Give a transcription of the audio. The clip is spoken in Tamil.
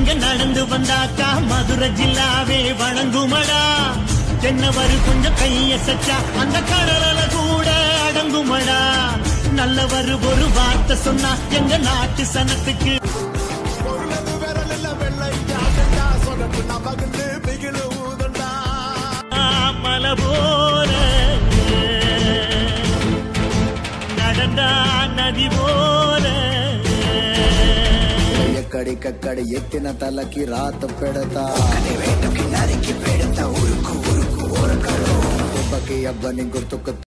இங்க நடந்து வந்தாக்கா மதுரை ஜில்லாவே வணங்குமடா. தென்னவரு கொஞ்சம் கையசச்சா அந்த கடல கூட அடங்குமடா. நல்லவரு ஒரு வார்த்தை சொன்னா எங்க நாட்டு சனத்துக்கு மலை போல நடந்தா நதி போல కడి కక్కడి ఎత్తిన తలకి రాత పెడతా అబ్బకి అబ్బని గుర్తుకు